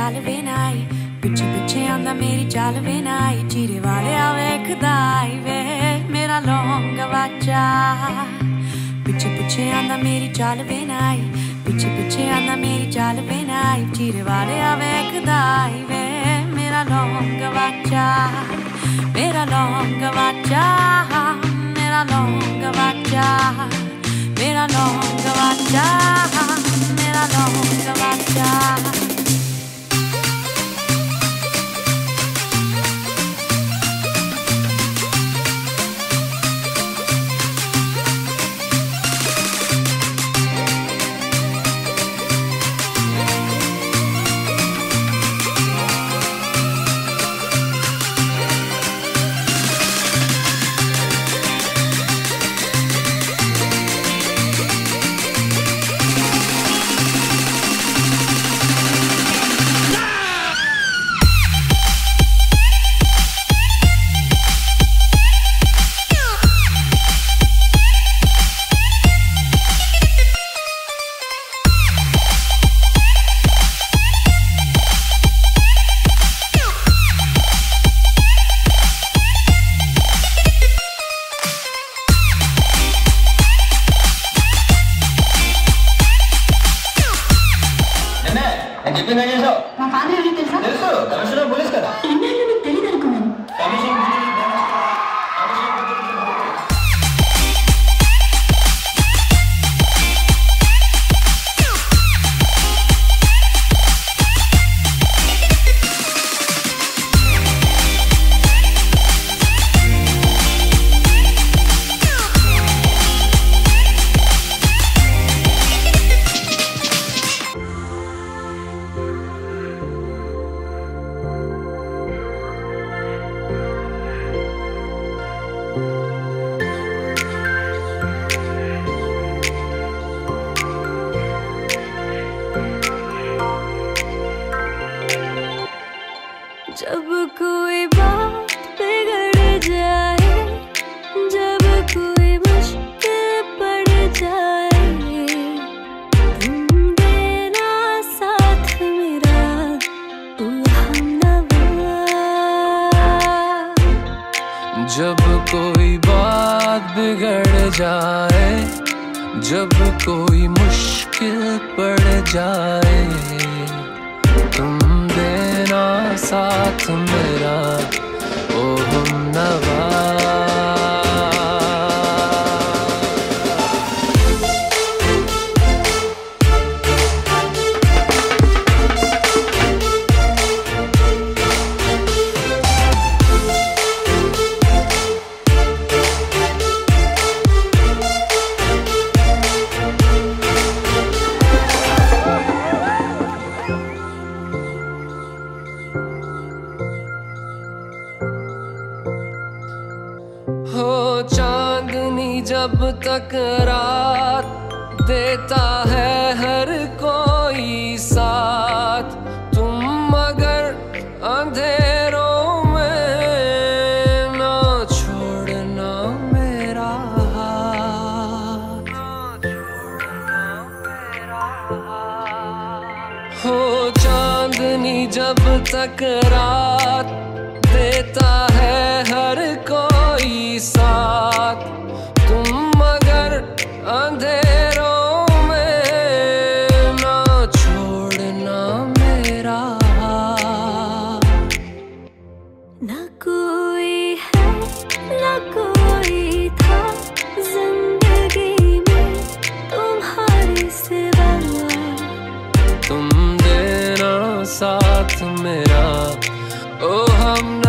चाल वे नाई, पिछे पिछे आंदा मेरी चाल वे नाई, चीरे वाले वेखदा आई वे मेरा लौंग वाचा। पिछे पिछे आंदा मेरी चाल वे नाई, पिछे पिछे आंदा मेरी चाल वे नाई, चीरे वाले वेखदा आई वे मेरा लौंग वाचा, मेरा लौंग वाचा, मेरा लौंग वाचा, मेरा लौंग वाचा, मेरा लौंग वाचा। చెప్పింది ఏం చేసావు? మా ఫాదర్ ఎవరో తెలుసా? తెలుసు, కమిషనర్ పోలీస్ కదా. ఎన్నాళ్ళు మీకు తెలియదు అనుకున్నాను. जब कोई बात बिगड़ जाए, जब कोई मुश्किल पड़ जाए, तुम देना साथ मेरा ओ हमनवा। जब कोई बात बिगड़ जाए, जब कोई मुश्किल पड़ जाए, तुम देना साथ मेरा ओ हमनवा। हो चांदनी जब तक रात देता है हर कोई साथ, तुम मगर अंधेरों में ना छोड़ना मेरा हाथ। हो चांदनी जब तक रात देता है हर कोई साथ, तुम मगर अंधेरों में ना छोड़ना मेरा हाथ। ना कोई है ना कोई था जिंदगी में तुम्हारे सिवा, तुम देना साथ मेरा ओ हम